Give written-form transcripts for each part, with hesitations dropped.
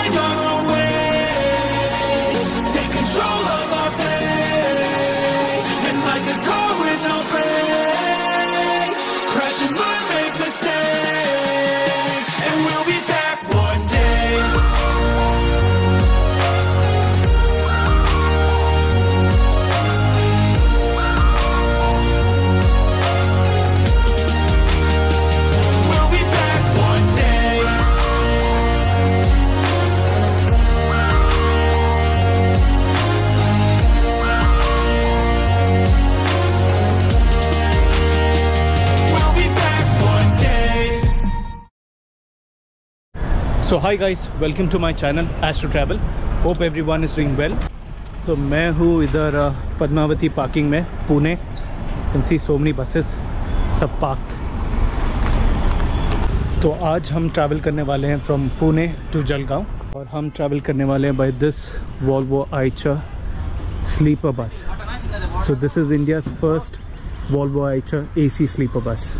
find our own way, take control of our fate, and like a car with no brakes, crash and learn, make mistakes, and we'll be back one day. So hi guys, welcome to my channel astro travel. Hope everyone is doing well. तो मैं हूँ इधर Padmavati parking में, Pune. Can see so many buses, सब park. तो आज हम travel करने वाले हैं फ्रॉम पुणे टू जलगांव, और हम ट्रैवल करने वाले हैं by this Volvo Eicher sleeper bus. So this is India's first Volvo Eicher AC sleeper bus.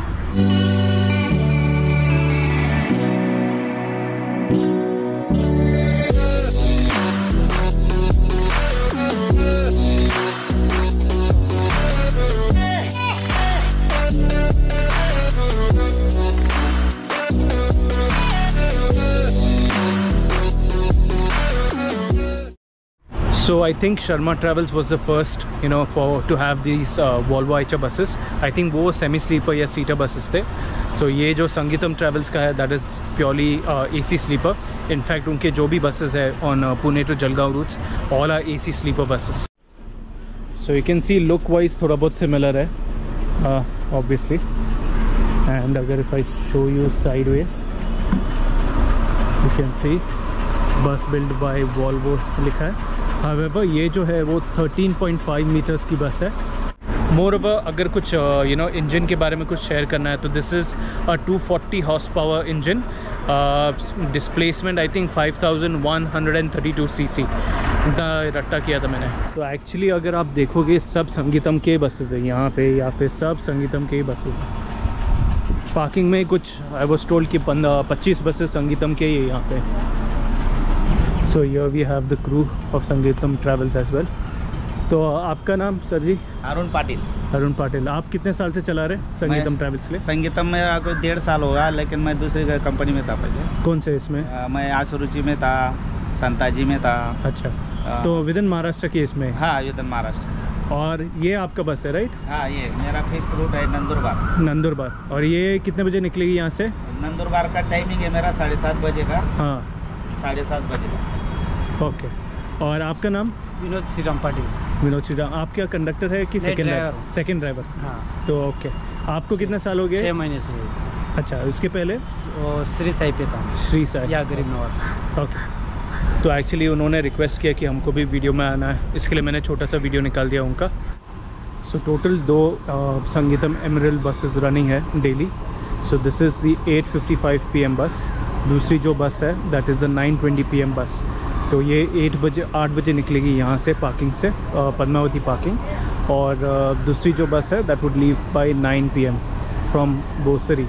So I think Sharma Travels was the first, to have these Volvo Eicher buses. I think वो semi sleeper या seater buses थे। तो ये जो संगीतम travels का है, that is purely AC sleeper. In fact उनके जो भी buses है on Pune to Jalgaon routes, all are AC sleeper buses. So you can see look wise थोड़ा बहुत similar है, obviously. And अगर if I show you sideways, you can see bus built by Volvo लिखा है। However, ये जो है वो 13.5 मीटर्स की बस है। मोर ओवर अगर कुछ इंजन के बारे में कुछ शेयर करना है तो this is 240 horse power engine, displacement I think 5132 cc। इतना रट्टा किया था मैंने। तो एक्चुअली अगर आप देखोगे सब संगीतम के बसेस हैं यहाँ पे सब संगीतम के ही बसेस हैं। पार्किंग में कुछ आई वाज टोल्ड कि 25 बसेस संगीतम के ही है यहाँ पे। So here we have the crew of Sangeetam Travels as well. तो आपका नाम सर जी? अरुण पाटिल। अरुण पाटिल। आप कितने साल से चला रहे हैं संगीतम ट्रैवल्स के लिए? संगीतम में कोई 1.5 साल होगा, लेकिन मैं दूसरी कंपनी में था पहले। कौन से इसमें? मैं आशुरुचि में था, संताजी में था। अच्छा, तो विद इन महाराष्ट्र की इसमें? हाँ, विद इन महाराष्ट्र। और ये आपका बस है राइट? हाँ, ये मेरा फिक्स रूट है नंदुरबार। नंदुरबार। और ये कितने बजे निकलेगी यहाँ से? नंदुरबार का टाइमिंग है मेरा 7:30 बजे का। हाँ, 7:30 बजे का। ओके। और आपका नाम? विनोद श्रीराम पाटिल। विनोद श्रीराम। आप क्या कंडक्टर है कि सेकंड ड्राइवर? हाँ। तो ओके, आपको कितने साल हो गए? 6 महीने से। अच्छा, उसके पहले? श्री साई पे था। श्री साई या गरीब नवाज। ओके। तो एक्चुअली उन्होंने रिक्वेस्ट किया कि हमको भी वीडियो में आना है, इसके लिए मैंने छोटा सा वीडियो निकाल दिया उनका। So total 2 Sangeetam emerald buses running है daily. So this is the 8:55 PM बस। दूसरी जो बस है दैट इज़ द 9:20 PM बस। तो ये 8 बजे निकलेगी यहाँ से पार्किंग से, पद्मावती पार्किंग। और दूसरी जो बस है that would leave by 9 PM from Bhosari.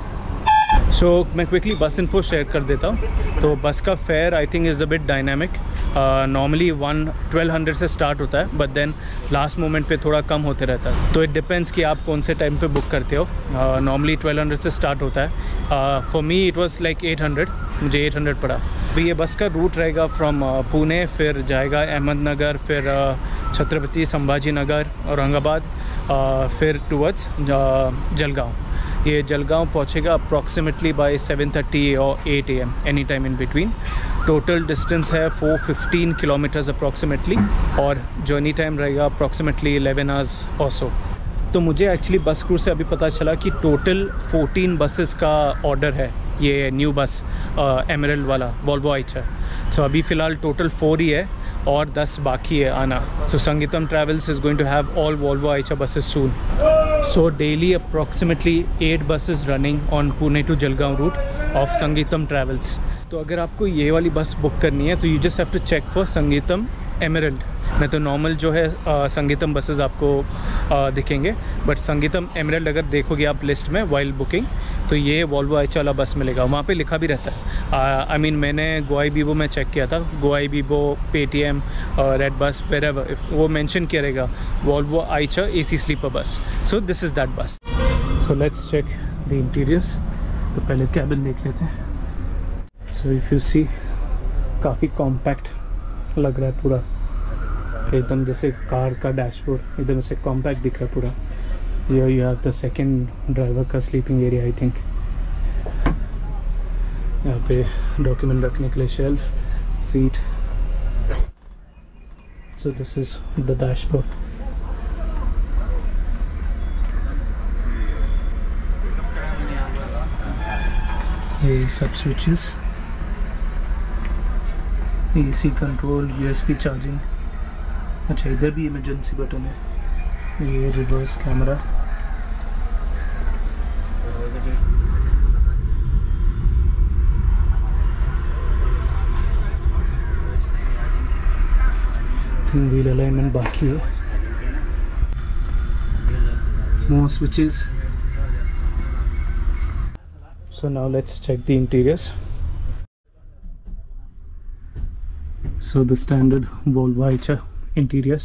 So मैं क्विकली बस इन्फो शेयर कर देता हूँ। तो बस का fare I think is a bit dynamic. Normally 1200 से स्टार्ट होता है, बट देन लास्ट मोमेंट पे थोड़ा कम होते रहता है। तो इट डिपेंड्स कि आप कौन से टाइम पे बुक करते हो। नॉर्मली 1200 से स्टार्ट होता है। For me it was like 800, मुझे 800 पड़ा। तो ये बस का रूट रहेगा फ्रॉम पुणे, फिर जाएगा अहमदनगर, फिर छत्रपति संभाजी नगर, औरंगाबाद, फिर टूवर्ड्स जलगांव। ये जलगांव पहुंचेगा अप्रॉक्सीमेटली बाय 7:30 और 8 AM, any time in between. Total distance है 415 किलोमीटर्स अप्रॉक्सीमेटली, और जर्नी टाइम रहेगा अप्रॉक्सीमेटली 11 आवर्स और सो। तो मुझे एक्चुअली बस क्रू से अभी पता चला कि टोटल 14 बसेस का ऑर्डर है, ये न्यू बस एमरल्ड वाला वॉल्वो आइचर। सो अभी फ़िलहाल टोटल 4 ही है और 10 बाकी है आना। So Sangeetam travels is going to have all Volvo Eicher buses soon. So daily approximately 8 buses running on Pune to Jalgaon route of Sangeetam travels. तो अगर आपको ये वाली बस बुक करनी है तो you just have to check for Sangeetham Emerald. नहीं तो नॉर्मल जो है संगीतम बसेस आपको दिखेंगे, बट संगीतम एमरल्ड अगर देखोगे आप लिस्ट में वाइल बुकिंग तो ये वॉल्वो आइचा वाला बस मिलेगा, वहाँ पे लिखा भी रहता है। आई मीन मैंने गोआई बीबो में चेक किया था, Goibibo, Paytm, red bus, wherever, वो मेंशन किया रहेगा Volvo आइचा AC sleeper bus. So this is that bus. So let's check the interiors. तो पहले कैबिन देख लेते हैं। सो इफ़ यू सी, काफ़ी कॉम्पैक्ट लग रहा है पूरा, एकदम जैसे कार का डैशबोर्ड एकदम से कॉम्पैक्ट दिख रहा है पूरा। Here you have the second driver का sleeping area I think। यहाँ पे डॉक्यूमेंट रखने के लिए shelf, seat. So this is the dashboard। ये सब switches, AC control, USB charging. अच्छा इधर भी इमरजेंसी बटन है। ये रिवर्स कैमरा, व्हील अलाइनमेंट बाकी है। More switches। So now let's check the interiors। So the standard Volvo Aicha interiors।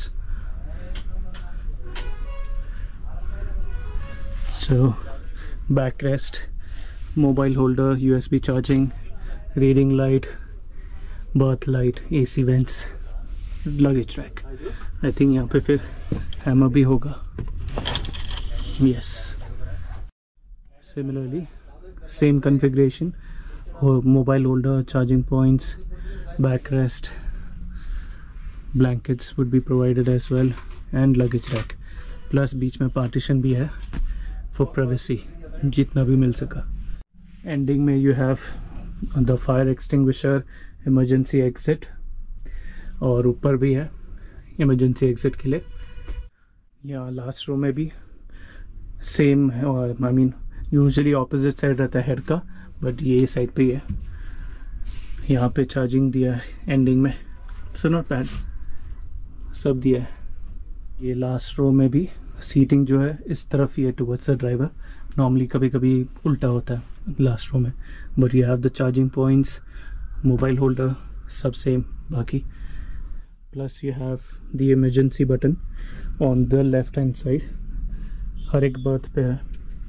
So backrest, mobile holder, USB charging, reading light, berth light, AC vents, luggage rack. I think यहाँ पे फिर hammer भी होगा। Yes, similarly same configuration, और mobile holder, charging points, back rest, blankets would be provided as well, and luggage rack. Plus बीच में partition भी है फॉर प्राइवेसी, जितना भी मिल सका। एंडिंग में you have the fire extinguisher, emergency exit, और ऊपर भी है इमरजेंसी एग्जिट के लिए। यहाँ लास्ट रो में भी सेम है, और I mean usually opposite side रहता है हेड का, बट ये साइड पे ही है। यहाँ पे चार्जिंग दिया है एंडिंग में, सो नॉट बैड, सब दिया है। ये लास्ट रो में भी सीटिंग जो है इस तरफ ही है टुवर्ड्स द ड्राइवर। नॉर्मली कभी कभी उल्टा होता है लास्ट रो में, but you have the charging points, mobile holder, सब सेम बाकी। Plus you have the emergency button on the left hand side, हर एक बर्थ पे है।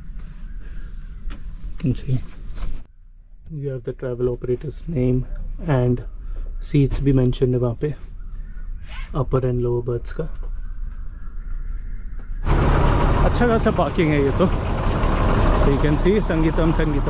You can see you have the travel operator's name and seats भी mentioned है वहाँ पे, upper and lower berths का। अच्छा खासा पार्किंग है ये तो। So you can see संगीतम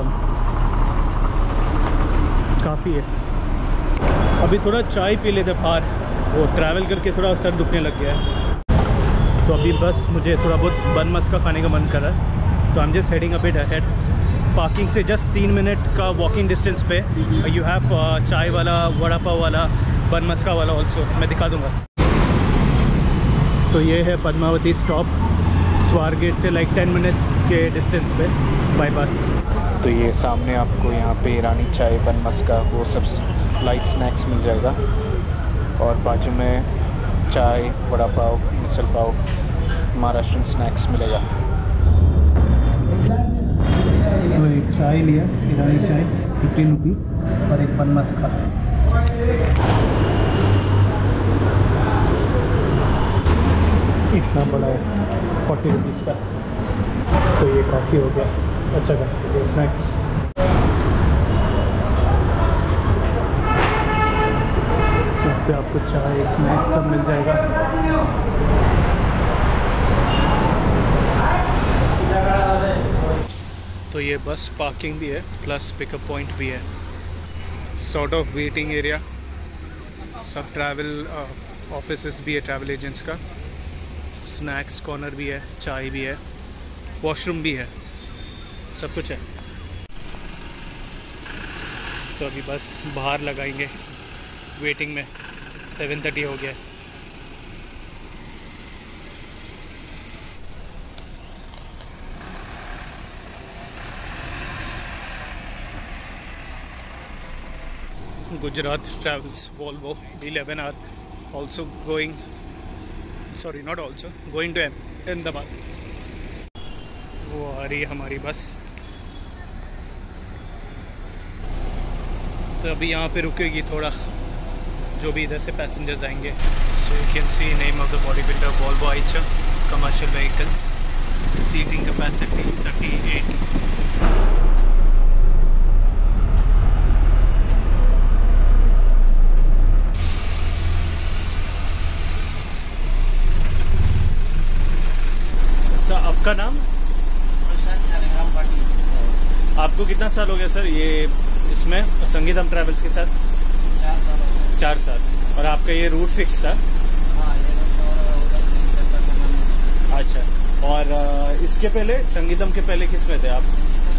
काफ़ी है। अभी थोड़ा चाय पी लेते बाहर, वो ट्रैवल करके थोड़ा सर दुखने लग गया है। तो अभी बस मुझे थोड़ा बहुत बन मस्का खाने का मन कर रहा है। तो I am just heading a bit ahead. Parking से जस्ट 3 मिनट का वॉकिंग डिस्टेंस पे यू हैव चाय वाला, वड़ा पाव वाला, बन मस्का वाला ऑल्सो, मैं दिखा दूंगा। तो ये है पद्मावती स्टॉप, स्वारगेट से लाइक 10 मिनट्स के डिस्टेंस पे बाय बस। तो ये सामने आपको यहाँ पे ईरानी चाय, बन मस्का, वो सब लाइट स्नैक्स मिल जाएगा, और बाजू में चाय, वड़ा पाव, मिसल पाव, महाराष्ट्रन स्नैक्स मिलेगा। तो एक चाय लिया, ईरानी चाय 15 रुपीज़, और एक बन मस्का। इतना बड़ा है 40 रुपीज़ का। तो ये काफ़ी हो गया, अच्छा खासा स्नैक्स। पे आपको चाय, स्नैक्स सब मिल जाएगा। तो ये बस पार्किंग भी है, प्लस पिकअप पॉइंट भी है, सॉर्ट ऑफ वेटिंग एरिया। सब ट्रैवल ऑफिसेस भी है ट्रैवल एजेंट्स का। स्नैक्स कॉर्नर भी है, चाय भी है, वॉशरूम भी है, सब कुछ है। तो अभी बस बाहर लगाएंगे वेटिंग में। 7:30 हो गया। Gujarat Travels Volvo 11 are also going, sorry not also, going to Ahmedabad। वो आ रही है हमारी बस। तो अभी यहाँ पे रुकेगी थोड़ा, जो भी इधर से पैसेंजर्स आएंगे। So you can see name of the body builder, Volvo Eicher commercial vehicles, seating capacity 38। Sir आपका नाम? आपको कितना साल हो गया सर ये इसमें संगीतम ट्रैवल्स के साथ? 4 साल। और आपका ये रूट फिक्स था? अच्छा। और इसके पहले संगीतम के पहले किस में थे आप?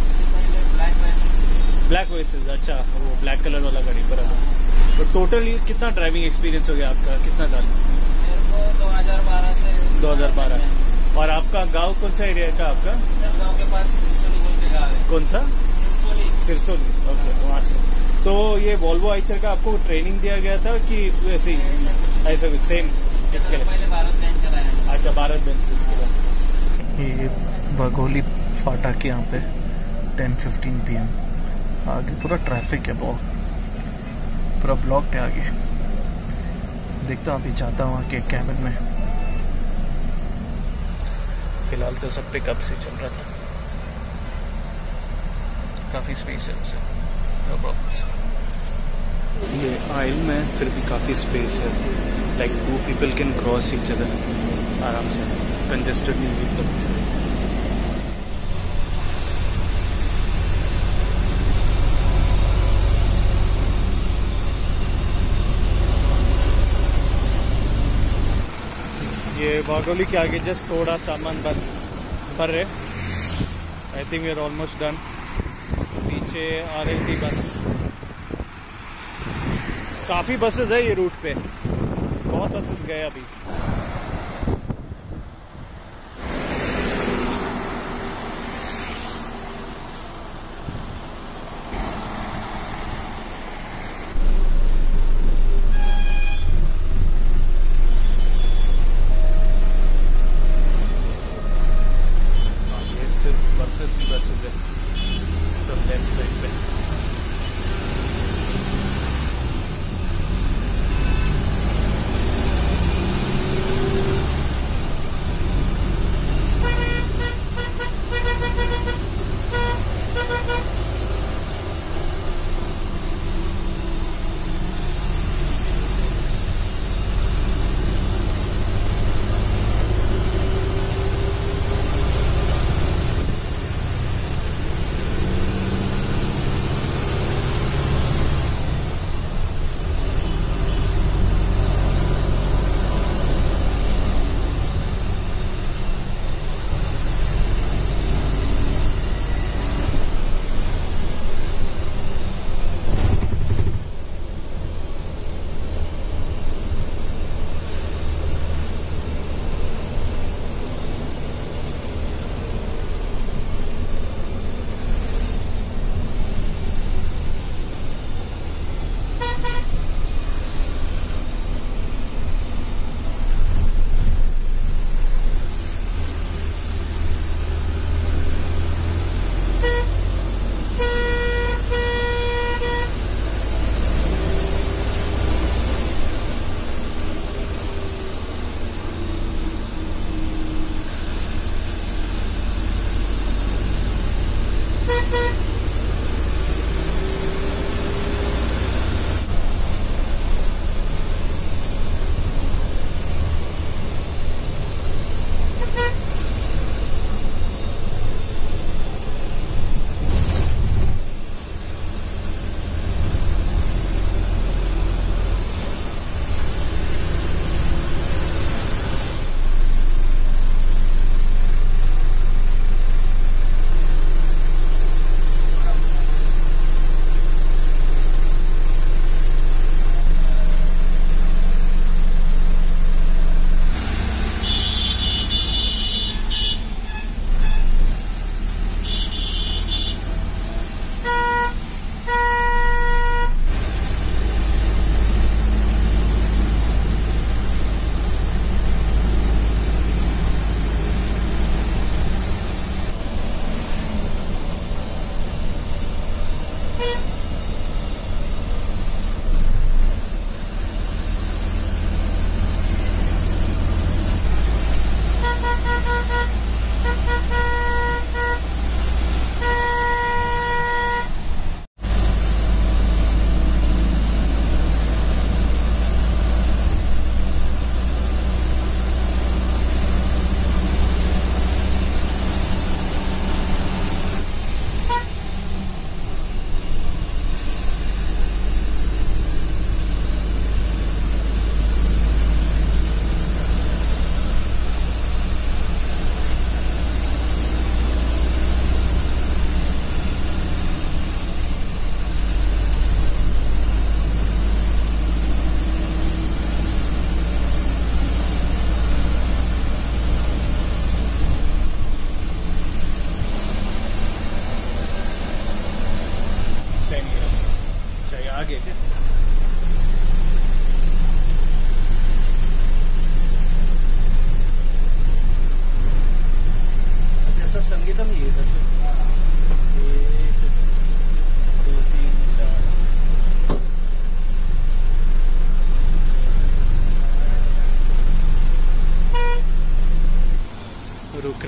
Black Oasis. अच्छा, वो ब्लैक कलर वाला गाड़ी बराबर। तो टोटल कितना ड्राइविंग एक्सपीरियंस हो गया आपका, कितना साल? 2012 से 2012। और आपका गांव कौन सा एरिया का आपका? गांव के पास सिरसोली बोल के गाँव है। कौन सा? सिरसोली। ओके, वहाँ से। तो ये वॉल्वो आइचर का आपको ट्रेनिंग दिया गया था कि वैसे ही ऐसा कुछ सेम इसके लिए? पहले भारत बेंच चलाया। अच्छा, भारत बेंच इसके लिए। ये वाघोली फाटक यहाँ पे 10:15 PM। आगे पूरा ट्रैफिक है, बहुत पूरा ब्लॉक है आगे। देखता हूँ, अभी जाता हूँ आके कैबिन में। फिलहाल तो सब पिकअप से चल रहा था, काफ़ी स्पेस है उसे, नो प्रॉब्लम्स। ये आइल में फिर भी काफ़ी स्पेस है, like 2 people can cross each other आराम से, कंजेस्टेड नहीं एकदम। ये वाघोली के आगे जस्ट थोड़ा सामान भर रहे। I think we are almost done. पीछे आ रही थी बस। काफ़ी बसेस है ये रूट पे, बहुत बसेस गए अभी। बसेस ही बसेस है सब लेफ्ट साइड पे।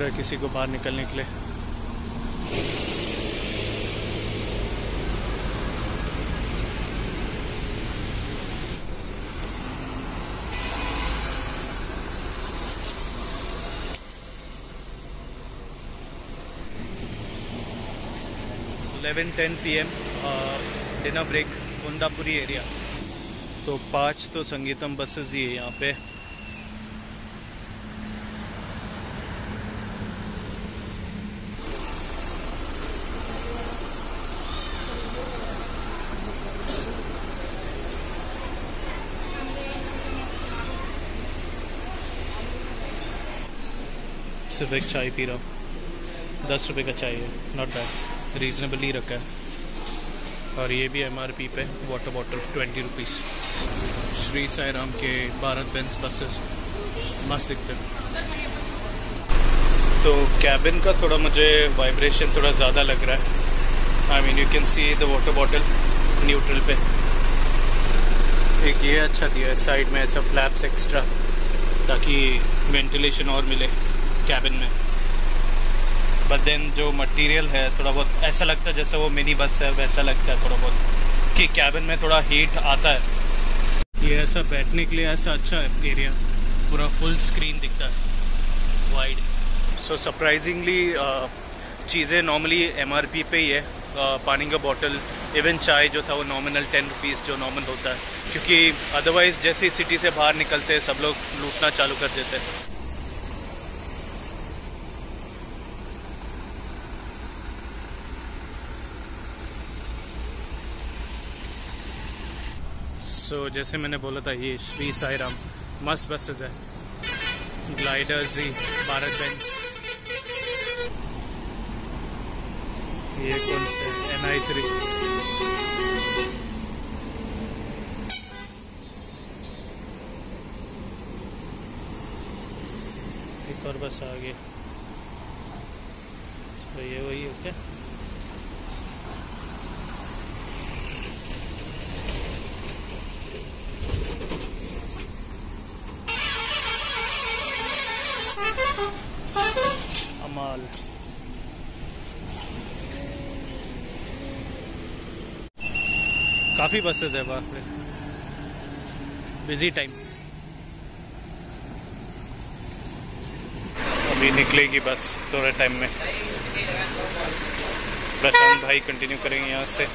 है किसी को बाहर निकलने के लिए। $11:10 PM dinner break Kundapuri area. तो 5 तो संगीतम बसेस ही है यहाँ पे। सिर्फ एक चाय पी रहा हूँ, 10 रुपये का चाय है, नॉट बैड, रीजनेबली रखा है। और ये भी MRP पे water bottle 20 rupees. Shri Sai Ram के भारत बेंज बसेस मस्त दिखते हैं। तो कैबिन का थोड़ा मुझे वाइब्रेशन थोड़ा ज़्यादा लग रहा है। I mean you can see the water bottle neutral पे। एक ये अच्छा दिया है साइड में ऐसा फ्लैप्स एक्स्ट्रा, ताकि वेंटिलेशन और मिले कैबिन में। बट देन जो मटेरियल है थोड़ा बहुत ऐसा लगता है जैसे वो मिनी बस है, वैसा लगता है थोड़ा बहुत कि कैबिन में थोड़ा हीट आता है। ये ऐसा बैठने के लिए ऐसा अच्छा है एरिया, पूरा फुल स्क्रीन दिखता है, वाइड। सो सरप्राइजिंगली चीज़ें नॉर्मली MRP पे ही है। पानी का बॉटल, इवन चाय जो था वो नॉमिनल 10 रुपीज़ जो नॉर्मल होता है, क्योंकि अदरवाइज़ जैसे ही सिटी से बाहर निकलते हैं सब लोग लूटना चालू कर देते हैं। सो जैसे मैंने बोला था ये श्री साई राम मस्त बसेस है, ग्लाइडर्स ही, भारत बेंज। ये कौन से NI3। एक और बस आ गई। तो ये वही है क्या? अमाल। काफ़ी बसेस है बाहर पे, बिजी टाइम। अभी निकलेगी बस थोड़े टाइम में। प्रशांत भाई कंटिन्यू करेंगे यहाँ से।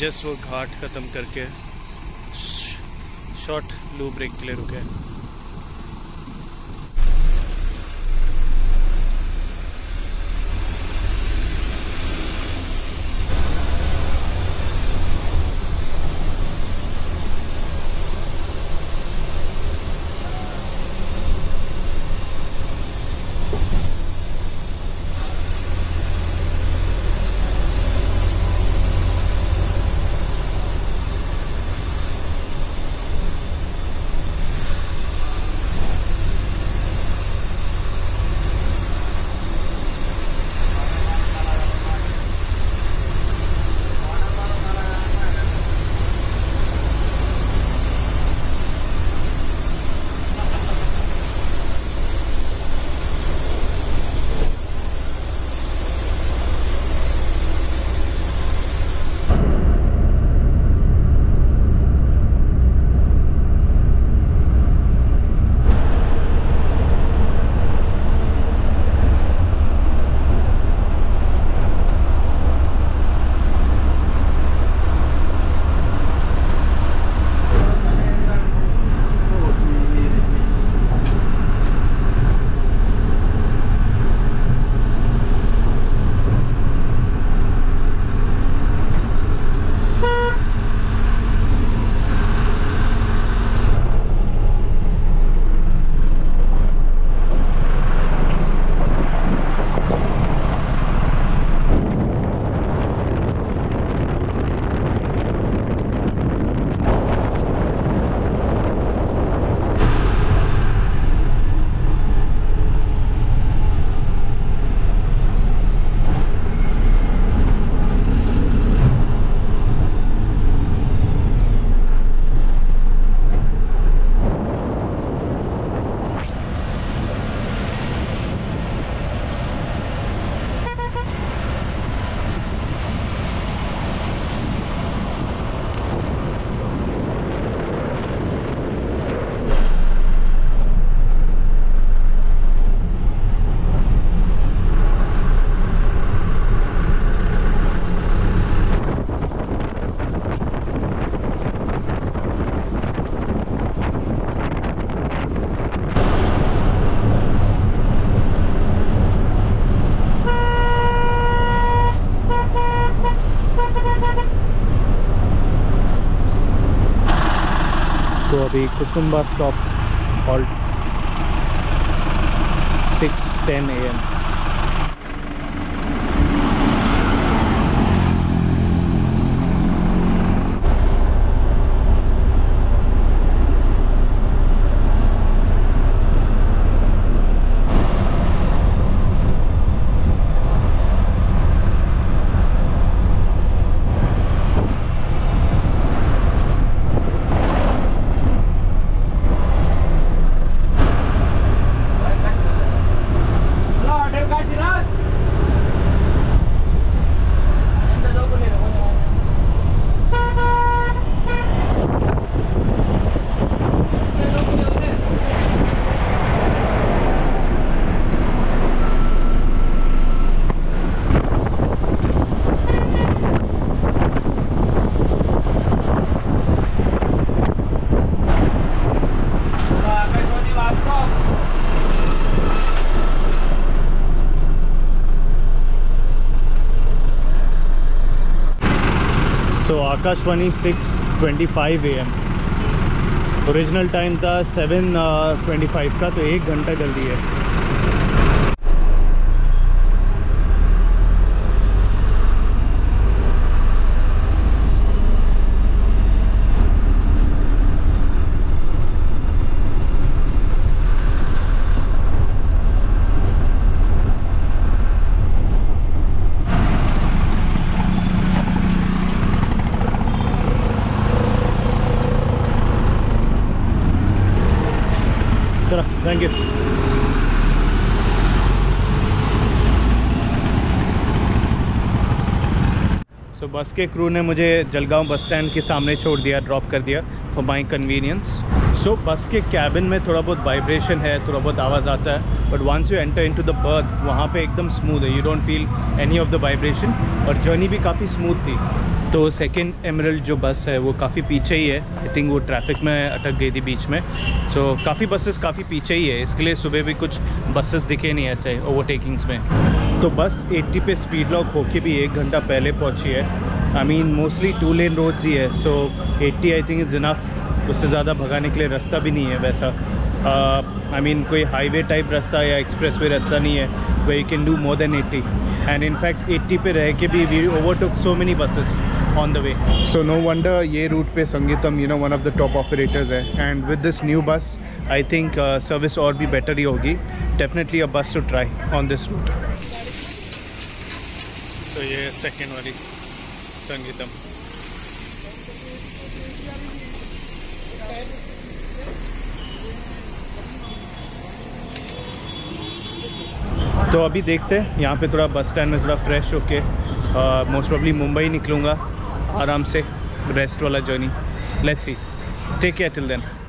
जस्ट वो घाट ख़त्म करके शॉर्ट लू ब्रेक के लिए रुके। तो अभी Kusumba stop halt 6:10 AM। So Akashvani 6:25 AM। Original time था 7:25 का, तो 1 घंटा जल्दी है। चलो, थैंक यू। सो बस के क्रू ने मुझे जलगांव बस स्टैंड के सामने छोड़ दिया, ड्रॉप कर दिया फॉर माई कन्वीनियंस। सो बस के कैबिन में थोड़ा बहुत वाइब्रेशन है, थोड़ा बहुत आवाज़ आता है, but once you enter into the berth वहाँ पे एकदम स्मूथ है, you don't feel any of the vibration, और जर्नी भी काफ़ी स्मूथ थी। तो सेकंड एमरल्ड जो बस है वो काफ़ी पीछे ही है, आई थिंक वो ट्रैफिक में अटक गई थी बीच में। सो काफ़ी बसेस काफ़ी पीछे ही है, इसके लिए सुबह भी कुछ बसेस दिखे नहीं ऐसे ओवरटेकिंग्स में। तो बस 80 पे स्पीड लॉक होके भी 1 घंटा पहले पहुंची है। I mean mostly 2 lane roads ही है, so 80 I think is enough, उससे ज़्यादा भगाने के लिए रास्ता भी नहीं है वैसा। आई मीन कोई हाईवे टाइप रास्ता या एक्सप्रेसवे रास्ता नहीं है where you can do more than 80, and in fact 80 पे रह के भी we overtook so many buses on the way. So no wonder ये रूट पे Sangeetham one of the top operators है, and with this new bus I think service और भी better ही होगी. Definitely a bus to try on this route. So ये second वाली संगीतम। तो अभी देखते हैं यहाँ पे थोड़ा बस स्टैंड में थोड़ा फ्रेश होके मोस्ट प्रॉब्ली मुंबई निकलूँगा आराम से, रेस्ट वाला journey. Let's see, take care till then.